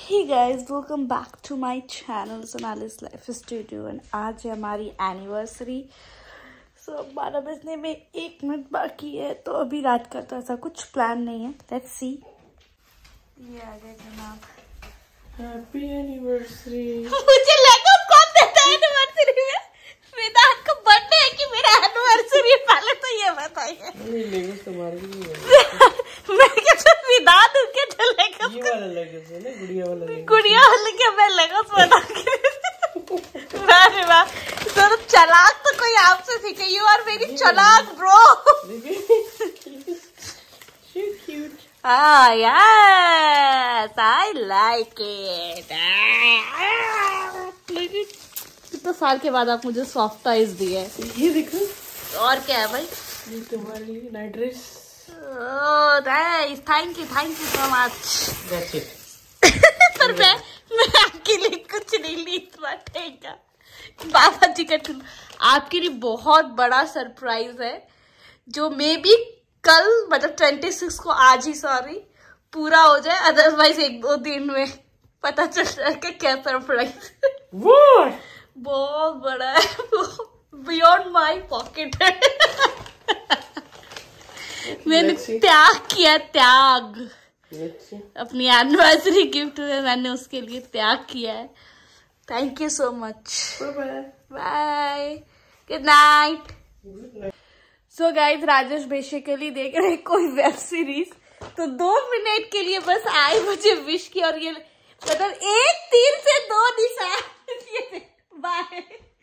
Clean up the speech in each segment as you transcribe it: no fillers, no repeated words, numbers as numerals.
Hey guys, welcome back to my channel Sonali's Life Studio and आज है हमारी anniversary. सो 12 बजने में 1 मिनट बाकी है, तो अभी रात का तो ऐसा कुछ प्लान नहीं है। Let's see. ये आ गए जनाब। Happy anniversary. मुझे लगा कौन देता है एनिवर्सरी में? वेदांत का बर्थडे है कि मेरा एनिवर्सरी? पहले तो ये बताइए। नहीं लेगोस तुम्हारे लिए है। मैं क्या वेदांत के तो लेगोस ये वाला लेगोस है ना, गुड़िया वाले के मैं लेगोस बना के। अरे वाह, तो चालाक तो कोई आपसे सीखे। यू आर वेरी चालाक bro. So cute. Ah yes, I like it. कितने साल के बाद आप मुझे सॉफ्ट टॉयज दिए। ये देखो। और क्या है भाई? ये तुम्हारी night dress. Oh, nice. Thank you so much. That's it. पर मैं आपके लिए कुछ नहीं ली इस बार, ठीक है? बाबा जी का आपके लिए बहुत बड़ा सरप्राइज है, जो मे बी कल मतलब 26 को, आज ही सॉरी, पूरा हो जाए। अदरवाइज 1-2 दिन में पता चल जाएगा क्या सरप्राइज। वो बहुत बड़ा है, बियॉन्ड माई पॉकेट है। मैंने त्याग किया, त्याग। अपनी एनिवर्सरी गिफ्ट में मैंने उसके लिए त्याग किया है। Thank you so much. Bye, good night. So guys, Rajesh basically देख रहे हैं कोई वेब सीरीज, तो 2 मिनट के लिए बस आए, मुझे विश किया, और ये मतलब 1 तीर से 2 निशान। बाय।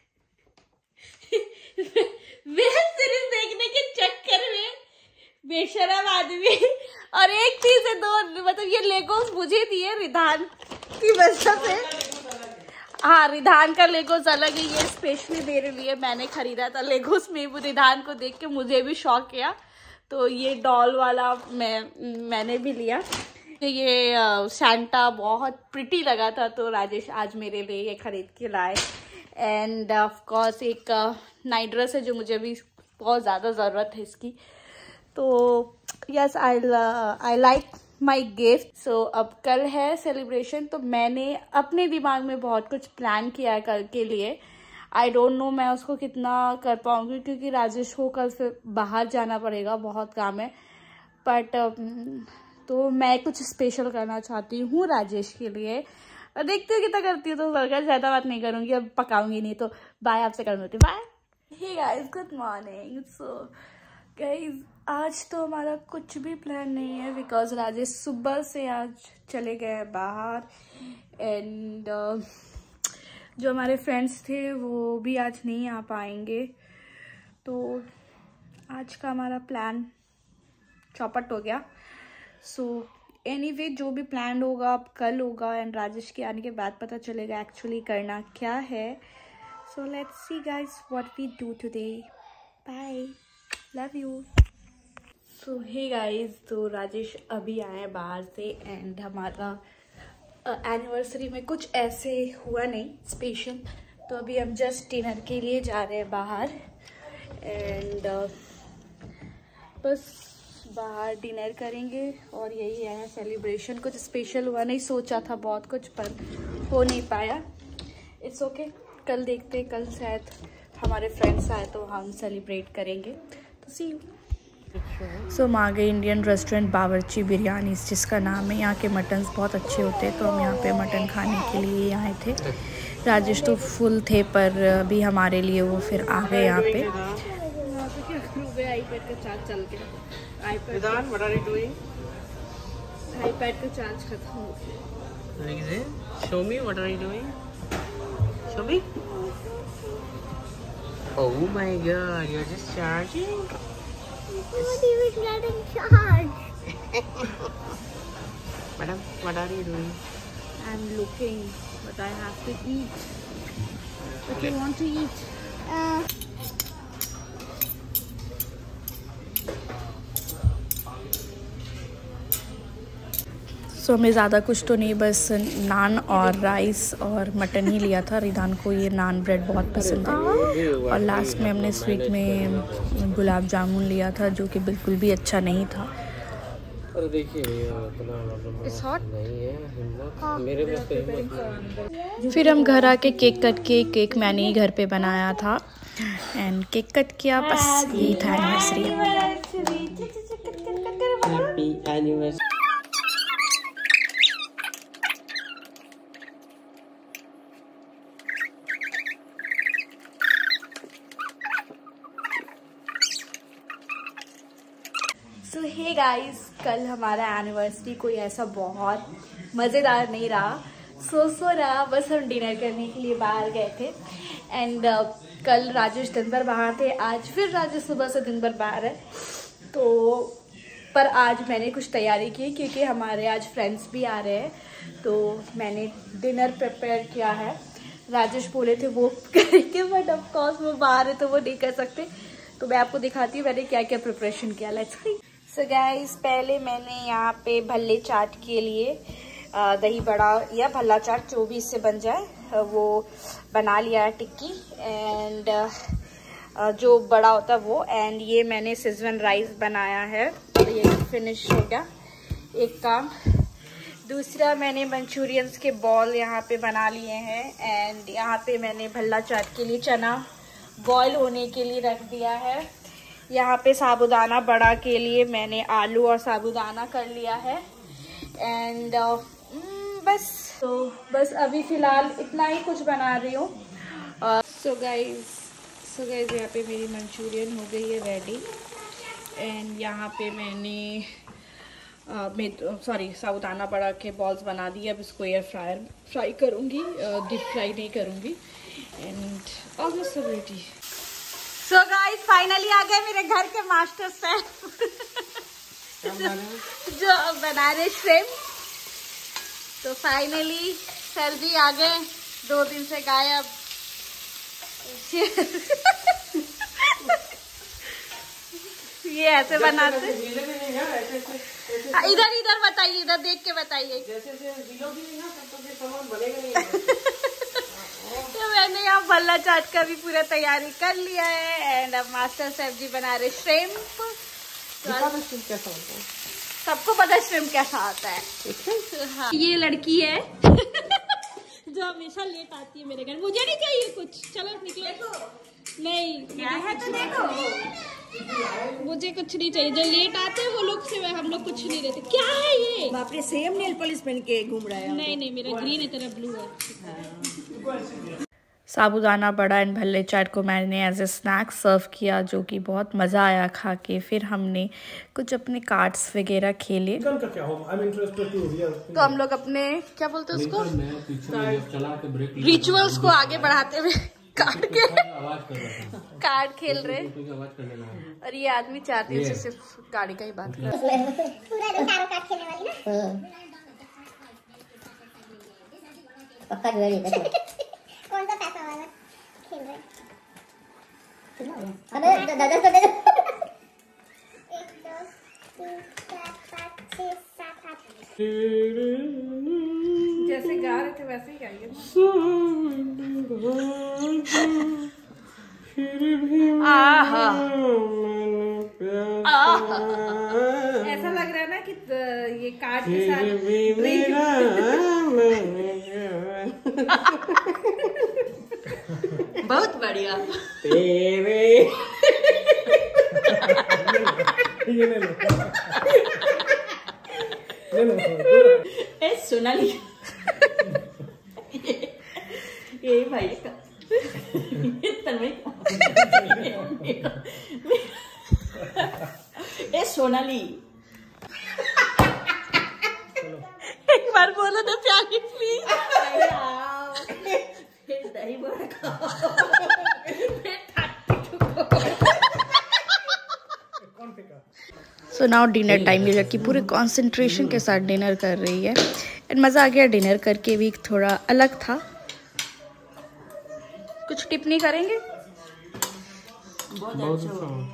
वेब सीरीज देखने के चक्कर में बेशरम आदमी, और 1 तीर से 2 मतलब ये लेगोस मुझे दिए रिधान की वजह से। हाँ, रिधान का लेगोस अलग है, ये स्पेशली मेरे लिए मैंने खरीदा था लेगोस में। रिधान को देख के मुझे भी शौक किया, तो ये डॉल वाला मैंने भी लिया। ये सैंटा बहुत प्रिटी लगा था, तो राजेश आज मेरे लिए ये खरीद के लाए। एंड ऑफ कोर्स एक नाइट ड्रेस है जो मुझे भी बहुत ज़्यादा ज़रूरत है इसकी। तो yes, I like my gift. So अब कल है सेलिब्रेशन, तो मैंने अपने दिमाग में बहुत कुछ प्लान किया है कल के लिए। आई डोंट नो मैं उसको कितना कर पाऊंगी, क्योंकि राजेश को कल फिर बाहर जाना पड़ेगा, बहुत काम है। बट तो मैं कुछ स्पेशल करना चाहती हूँ राजेश के लिए, और देखती हूँ कितना करती हूँ। तो बर्गर ज़्यादा बात नहीं करूँगी, अब पकाऊंगी नहीं। तो बाय, आपसे कर देती, bye. Hey guys, good morning. So guys, आज तो हमारा कुछ भी प्लान नहीं है, बिकॉज राजेश सुबह से आज चले गए बाहर। एंड जो हमारे फ्रेंड्स थे वो भी आज नहीं आ पाएंगे, तो आज का हमारा प्लान चौपट हो गया। सो एनीवे, जो भी प्लान होगा अब कल होगा, एंड राजेश के आने के बाद पता चलेगा एक्चुअली करना क्या है। So let's see guys what we do today. Bye, love you. So hey guys, तो राजेश अभी आए बाहर से, एंड हमारा एनिवर्सरी में कुछ ऐसे हुआ नहीं स्पेशल, तो अभी हम जस्ट डिनर के लिए जा रहे हैं बाहर। एंड बस बाहर डिनर करेंगे, और यही है सेलिब्रेशन। कुछ स्पेशल हुआ नहीं, सोचा था बहुत कुछ पर हो नहीं पाया। इट्स ओके, कल देखते हैं, कल शायद हमारे फ्रेंड्स आए तो हम सेलिब्रेट करेंगे। तो सी यू। सो हम आ गए इंडियन रेस्टोरेंट बावर्ची बिरयानी, जिसका नाम है। यहाँ के मटन्स बहुत अच्छे होते हैं, तो हम यहाँ पे मटन खाने के लिए आए थे। राजेश तो फुल थे, पर अभी हमारे लिए वो फिर आ गए यहाँ पे। आईपैड का चार्ज चल गया। आईपैड का चार्ज खत्म हो गया। Show me what are you doing? Show me. Oh my God, you're just charging. What are you getting charged? Madam, what are you doing? I'm looking, but I have to eat. What do you want to eat? सो हमें ज़्यादा कुछ तो नहीं, बस नान और rice और mutton ही लिया था। रिधान को ये नान ब्रेड बहुत पसंद है। और लास्ट में हमने स्वीट में गुलाब जामुन लिया था, जो कि बिल्कुल भी अच्छा नहीं था। अरे देखिए It's hot? नहीं है हिम्मत। फिर हम घर आके केक कट के, केक मैंने ही घर पे बनाया था एंड केक कट किया, बस यही था एनिवर्सरी। सो हे गाइस, कल हमारा एनिवर्सरी कोई ऐसा बहुत मज़ेदार नहीं रहा, सो रहा। बस हम डिनर करने के लिए बाहर गए थे एंड कल राजेश दिन भर बाहर थे, आज फिर राजेश सुबह से दिन भर बाहर है। तो पर आज मैंने कुछ तैयारी की क्योंकि हमारे आज फ्रेंड्स भी आ रहे हैं, तो मैंने डिनर प्रिपेयर किया है। राजेश बोले थे वो करेंगे, बट ऑफ कोर्स वो बाहर है तो वो नहीं कर सकते, तो मैं आपको दिखाती हूँ मैंने क्या क्या प्रिपरेशन किया। Let's see. सो गाइस, पहले मैंने यहाँ पे भल्ले चाट के लिए दही बड़ा या भल्ला चाट जो भी इससे बन जाए वो बना लिया है, टिक्की एंड जो बड़ा होता है वो। एंड ये मैंने सिजवन राइस बनाया है, तो ये फिनिश हो गया एक काम। दूसरा मैंने मंचूरियंस के बॉल यहाँ पे बना लिए हैं एंड यहाँ पे मैंने भल्ला चाट के लिए चना बॉयल होने के लिए रख दिया है। यहाँ पे साबूदाना बड़ा के लिए मैंने आलू और साबूदाना कर लिया है एंड बस अभी फिलहाल इतना ही कुछ बना रही हूँ। सो गाइज यहाँ पे मेरी मंचूरियन हो गई है रेडी एंड यहाँ पे मैंने साबूदाना बड़ा के बॉल्स बना दिए। अब इसको एयर फ्राई करूँगी, डीप फ्राई नहीं करूँगी एंड ऑलमोस्ट सब रेडी। सो गाइस, फाइनली आ गए मेरे घर के मास्टर शेफ जो बना रहे श्रिम्प। तो फाइनली सर जी आ गए, 2 दिन से गायब। ये ऐसे बनाते, इधर बताइए, इधर देख के बताइए। तो मैंने यहाँ भल्ला चाट का भी पूरा तैयारी कर लिया है एंड अब मास्टर शेफ जी बना रहे श्रिम्प। सबको पता है श्रिम्प कैसा आता है। हाँ। ये लड़की है जो हमेशा लेट आती है मेरे घर। मुझे नहीं चाहिए कुछ, चलो निकलो। नहीं क्या है तो देखो, मुझे कुछ नहीं चाहिए। जो लेट आते हैं वो लोग से हम लोग कुछ नहीं देते। क्या है ये? बाप रे, सेम नेल पॉलिश पहन के घूम रहा है। नहीं मेरा ग्रीन है, तेरा ब्लू है। साबूदाना बड़ा एंड भल्ले चाट को मैंने एज ए स्नैक सर्व किया, जो कि बहुत मज़ा आया खा के। फिर हमने कुछ अपने कार्ड्स वगैरह खेले। तो हम लोग अपने क्या बोलते हैं उसको, रिचुअल्स को आगे बढ़ाते हुए कार्ड खेल रहे। और ये आदमी 4 दिन से सिर्फ गाड़ी का ही बात कर रहा है। कौन सा पैसा वाला खेल रहे? अबे दादा तो दे दो। 1 2 3 4 5 6 7 8। जैसे गा रहे थे वैसे ही गाइए। आहा ऐसा लग रहा है ना कि ये कार्ड के साथ बहुत बढ़िया। सोनाली ये भाई का सोनाली एक बार बोलो ना प्यारी प्लीज। दही बड़ा खाओ। So now dinner time. ये लड़की पूरे कंसंट्रेशन के साथ डिनर कर रही है एंड मज़ा आ गया। डिनर करके भी थोड़ा अलग था। कुछ टिप्पणी करेंगे? बहुत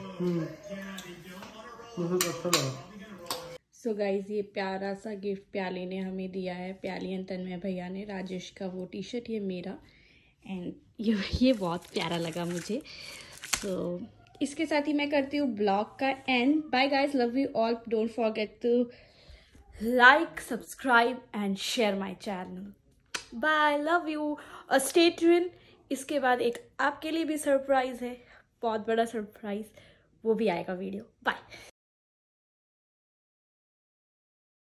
अच्छा। सो गाइज, ये प्यारा सा गिफ्ट प्याली ने हमें दिया है। प्याली एंड तन्मय भैया ने। राजेश का वो टी शर्ट, ये मेरा एंड ये बहुत प्यारा लगा मुझे। सो इसके साथ ही मैं करती हूँ ब्लॉग का end. Bye guys, love you all. Don't forget to like, subscribe and share my channel. Bye, love you. Stay tuned. इसके बाद एक आपके लिए भी सरप्राइज है, बहुत बड़ा सरप्राइज, वो भी आएगा वीडियो. बाय.